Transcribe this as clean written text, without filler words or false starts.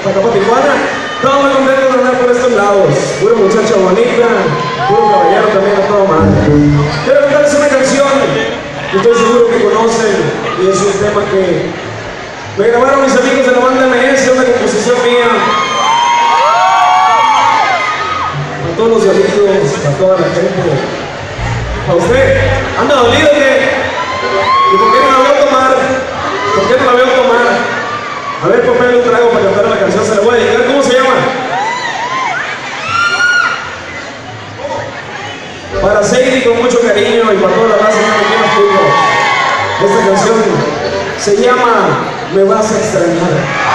para acá, para Tijuana. Estamos muy contentos de andar por estos lados. Pura muchacha bonita, puro caballero también a toda madre. Quiero cantarles una canción que estoy seguro que conocen y es un tema que me grabaron mis amigos de la banda MS, una composición mía. Para todos los amigos, para toda la gente. A usted, anda dolido que... ¿Y por qué no la veo tomar? ¿Por qué no la veo tomar? A ver, papel un trago para cantar la canción, se la voy a dedicar. ¿Cómo se llama? Para Sadie con mucho cariño y para toda la raza que me quiera fútbol. Esta canción se llama Me vas a extrañar.